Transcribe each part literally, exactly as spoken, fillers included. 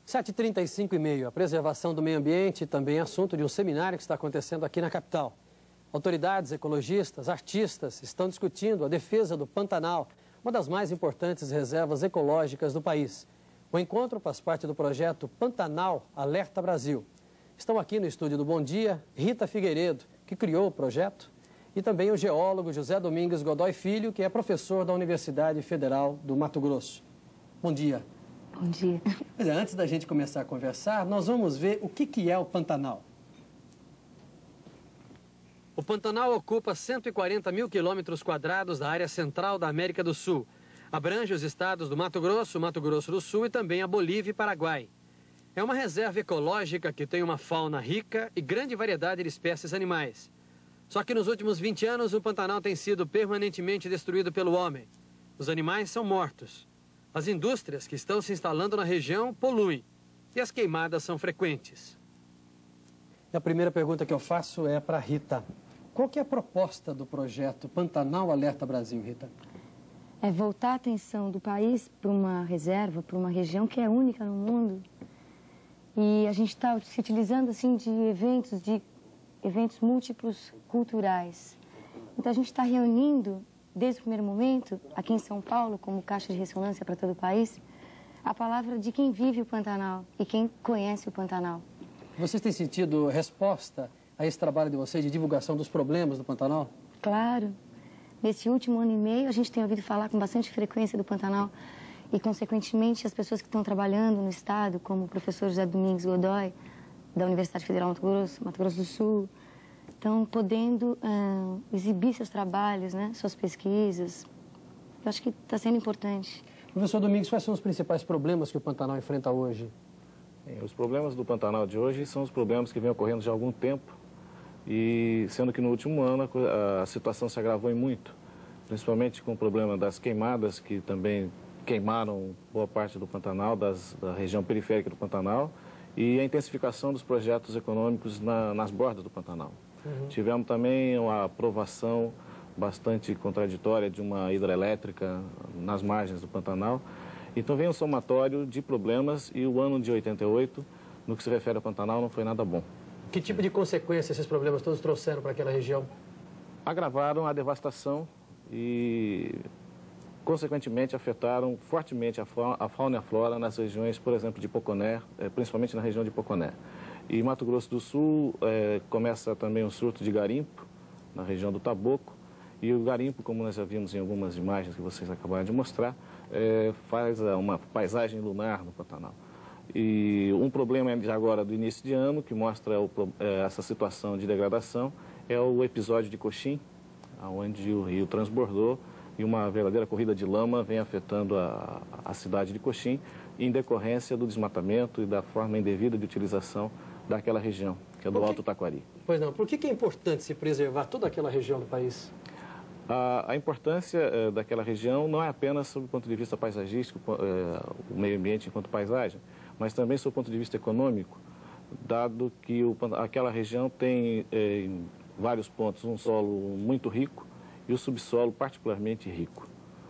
sete e trinta e cinco e meio, a preservação do meio ambiente também é assunto de um seminário que está acontecendo aqui na capital. Autoridades, ecologistas, artistas estão discutindo a defesa do Pantanal, uma das mais importantes reservas ecológicas do país. O encontro faz parte do projeto Pantanal Alerta Brasil. Estão aqui no estúdio do Bom Dia Rita Figueiredo, que criou o projeto, e também o geólogo José Domingues Godoy Filho, que é professor da Universidade Federal do Mato Grosso. Bom dia. Bom dia. Mas antes da gente começar a conversar, nós vamos ver o que, que é o Pantanal. O Pantanal ocupa cento e quarenta mil quilômetros quadrados da área central da América do Sul. Abrange os estados do Mato Grosso, Mato Grosso do Sul e também a Bolívia e Paraguai. É uma reserva ecológica que tem uma fauna rica e grande variedade de espécies animais. Só que nos últimos vinte anos o Pantanal tem sido permanentemente destruído pelo homem. Os animais são mortos. As indústrias que estão se instalando na região poluem e as queimadas são frequentes. E a primeira pergunta que eu faço é para a Rita. Qual que é a proposta do projeto Pantanal Alerta Brasil, Rita? É voltar a atenção do país para uma reserva, para uma região que é única no mundo. E a gente está se utilizando assim, de eventos, de eventos múltiplos culturais. Então a gente está reunindo, desde o primeiro momento, aqui em São Paulo, como caixa de ressonância para todo o país, a palavra de quem vive o Pantanal e quem conhece o Pantanal. Vocês têm sentido resposta a esse trabalho de vocês de divulgação dos problemas do Pantanal? Claro. Nesse último ano e meio, a gente tem ouvido falar com bastante frequência do Pantanal e, consequentemente, as pessoas que estão trabalhando no Estado, como o professor José Domingues Godoy, da Universidade Federal do Mato Grosso, Mato Grosso do Sul, estão podendo uh, exibir seus trabalhos, né, suas pesquisas. Eu acho que está sendo importante. Professor Domingues, quais são os principais problemas que o Pantanal enfrenta hoje? Os problemas do Pantanal de hoje são os problemas que vêm ocorrendo já há algum tempo, e sendo que no último ano a, a situação se agravou em muito, principalmente com o problema das queimadas, que também queimaram boa parte do Pantanal, das, da região periférica do Pantanal, e a intensificação dos projetos econômicos na, nas bordas do Pantanal. Uhum. Tivemos também uma aprovação bastante contraditória de uma hidrelétrica nas margens do Pantanal. Então vem um somatório de problemas, e o ano de oitenta e oito, no que se refere ao Pantanal, não foi nada bom. Que tipo de consequência esses problemas todos trouxeram para aquela região? Agravaram a devastação e, consequentemente, afetaram fortemente a fauna e a flora nas regiões, por exemplo, de Poconé, principalmente na região de Poconé. E Mato Grosso do Sul é, começa também um surto de garimpo na região do Taboco, e o garimpo, como nós já vimos em algumas imagens que vocês acabaram de mostrar, é, faz uma paisagem lunar no Pantanal. E um problema de agora do início de ano, que mostra o, é, essa situação de degradação, é o episódio de Coxim, onde o rio transbordou e uma verdadeira corrida de lama vem afetando a, a cidade de Coxim, em decorrência do desmatamento e da forma indevida de utilização daquela região, que é do Alto Taquari. Pois não, por que, que é importante se preservar toda aquela região do país? A, a importância eh, daquela região não é apenas sob o ponto de vista paisagístico, eh, o meio ambiente enquanto paisagem, mas também sob o ponto de vista econômico, dado que o, aquela região tem eh, em vários pontos um solo muito rico e o subsolo particularmente rico,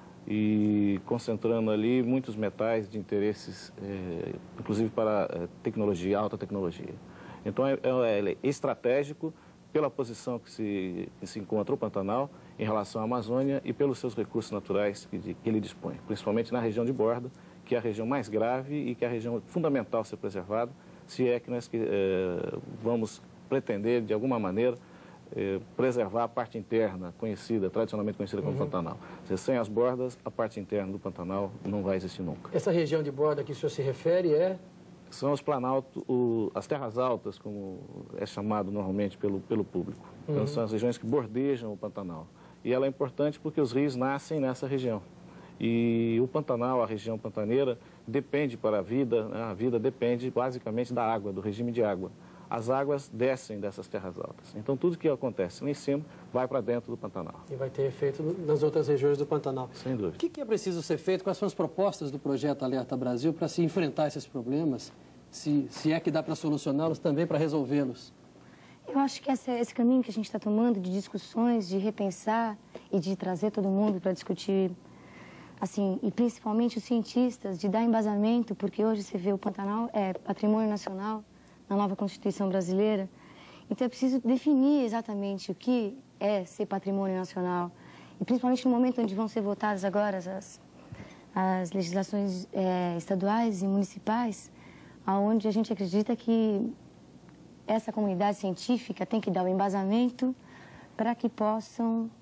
e concentrando ali muitos metais de interesses, eh, inclusive para eh, tecnologia, alta tecnologia. Então é, é, é estratégico pela posição que se, que se encontra o Pantanal em relação à Amazônia e pelos seus recursos naturais que, que ele dispõe, principalmente na região de borda, que é a região mais grave e que é a região fundamental a ser preservada, se é que nós eh, vamos pretender, de alguma maneira, eh, preservar a parte interna, conhecida, tradicionalmente conhecida como uhum. Pantanal. Se sem as bordas, a parte interna do Pantanal não vai existir nunca. Essa região de borda que o senhor se refere é? São os planaltos, o, as terras altas, como é chamado normalmente pelo, pelo público. Uhum. Então, são as regiões que bordejam o Pantanal. E ela é importante porque os rios nascem nessa região. E o Pantanal, a região pantaneira, depende para a vida, né? A vida depende basicamente da água, do regime de água. As águas descem dessas terras altas. Então, tudo que acontece lá em cima vai para dentro do Pantanal. E vai ter efeito nas outras regiões do Pantanal. Sem dúvida. O que, que é preciso ser feito? Quais são as propostas do projeto Alerta Brasil para se enfrentar esses problemas? Se, se é que dá para solucioná-los, também para resolvê-los? Eu acho que essa, esse caminho que a gente está tomando de discussões, de repensar e de trazer todo mundo para discutir assim, e principalmente os cientistas, de dar embasamento, porque hoje você vê o Pantanal é patrimônio nacional na nova Constituição brasileira. Então é preciso definir exatamente o que é ser patrimônio nacional. E principalmente no momento onde vão ser votadas agora as, as legislações é, estaduais e municipais, onde a gente acredita que essa comunidade científica tem que dar o embasamento para que possam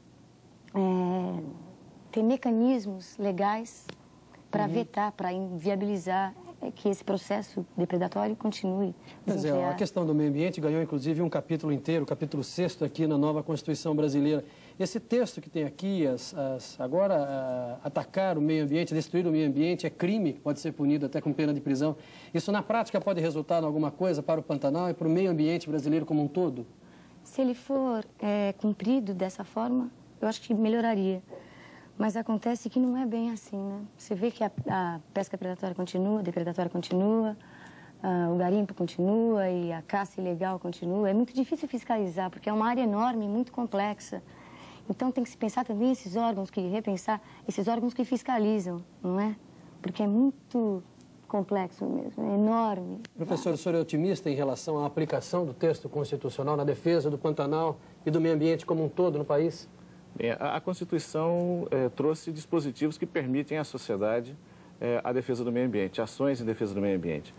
é, ter mecanismos legais para uhum. vetar, para inviabilizar que esse processo depredatório continue. Pois é, a questão do meio ambiente ganhou inclusive um capítulo inteiro, o capítulo sexto aqui na nova Constituição brasileira. Esse texto que tem aqui, as, as, agora a, atacar o meio ambiente, destruir o meio ambiente é crime, pode ser punido até com pena de prisão. Isso na prática pode resultar em alguma coisa para o Pantanal e para o meio ambiente brasileiro como um todo? Se ele for é, cumprido dessa forma, eu acho que melhoraria. Mas acontece que não é bem assim, né? Você vê que a, a pesca predatória continua, a depredatória continua, uh, o garimpo continua e a caça ilegal continua. É muito difícil fiscalizar, porque é uma área enorme, muito complexa. Então tem que se pensar também esses órgãos, que repensar esses órgãos que fiscalizam, não é? Porque é muito complexo mesmo, é enorme. Professor, o senhor é otimista em relação à aplicação do texto constitucional na defesa do Pantanal e do meio ambiente como um todo no país? Bem, a, a Constituição eh, trouxe dispositivos que permitem à sociedade eh, a defesa do meio ambiente, ações em defesa do meio ambiente.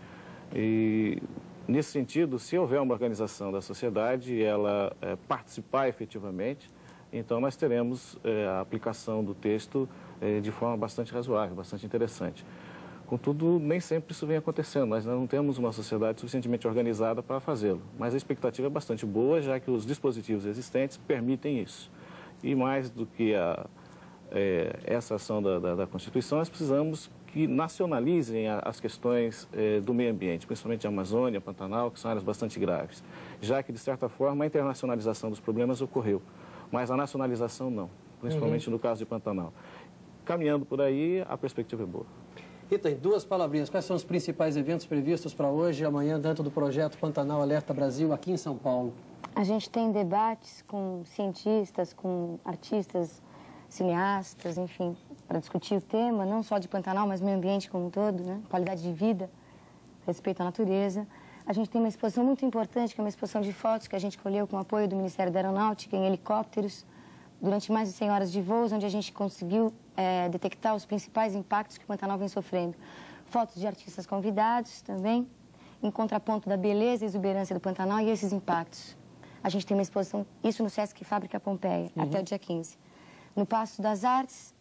E, nesse sentido, se houver uma organização da sociedade e ela eh, participar efetivamente, então nós teremos eh, a aplicação do texto eh, de forma bastante razoável, bastante interessante. Contudo, nem sempre isso vem acontecendo. Nós não temos uma sociedade suficientemente organizada para fazê-lo. Mas a expectativa é bastante boa, já que os dispositivos existentes permitem isso. E mais do que a, é, essa ação da, da, da Constituição, nós precisamos que nacionalizem a, as questões é, do meio ambiente, principalmente a Amazônia, Pantanal, que são áreas bastante graves. Já que, de certa forma, a internacionalização dos problemas ocorreu, mas a nacionalização não, principalmente uhum. no caso de Pantanal. Caminhando por aí, a perspectiva é boa. Rita, em duas palavrinhas, quais são os principais eventos previstos para hoje e amanhã dentro do projeto Pantanal Alerta Brasil aqui em São Paulo? A gente tem debates com cientistas, com artistas, cineastas, enfim, para discutir o tema, não só de Pantanal, mas meio ambiente como um todo, né? Qualidade de vida, respeito à natureza. A gente tem uma exposição muito importante, que é uma exposição de fotos que a gente colheu com o apoio do Ministério da Aeronáutica em helicópteros, durante mais de cem horas de voos, onde a gente conseguiu é, detectar os principais impactos que o Pantanal vem sofrendo. Fotos de artistas convidados também, em contraponto da beleza e exuberância do Pantanal e esses impactos. A gente tem uma exposição, isso no Sesc Fábrica Pompeia, uhum. até o dia quinze. No Paço das Artes,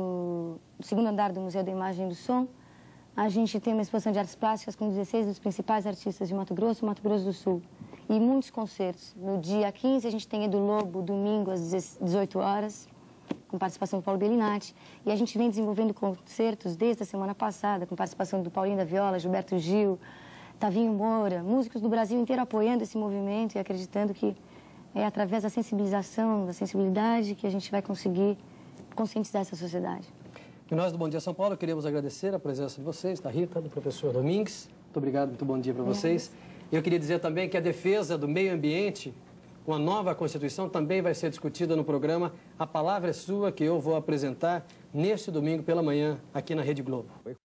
no segundo andar do Museu da Imagem e do Som, a gente tem uma exposição de artes plásticas com dezesseis dos principais artistas de Mato Grosso e Mato Grosso do Sul. E muitos concertos. No dia quinze, a gente tem Edu Lobo, domingo, às dezoito horas, com participação do Paulo Bellinati. E a gente vem desenvolvendo concertos desde a semana passada, com participação do Paulinho da Viola, Gilberto Gil, Tavinho Moura, músicos do Brasil inteiro apoiando esse movimento e acreditando que é através da sensibilização, da sensibilidade, que a gente vai conseguir conscientizar essa sociedade. E nós do Bom Dia São Paulo queremos agradecer a presença de vocês, da Rita, do professor Domingues. Muito obrigado, muito bom dia para vocês. E eu queria dizer também que a defesa do meio ambiente, com a nova Constituição, também vai ser discutida no programa A Palavra é Sua, que eu vou apresentar neste domingo pela manhã, aqui na Rede Globo.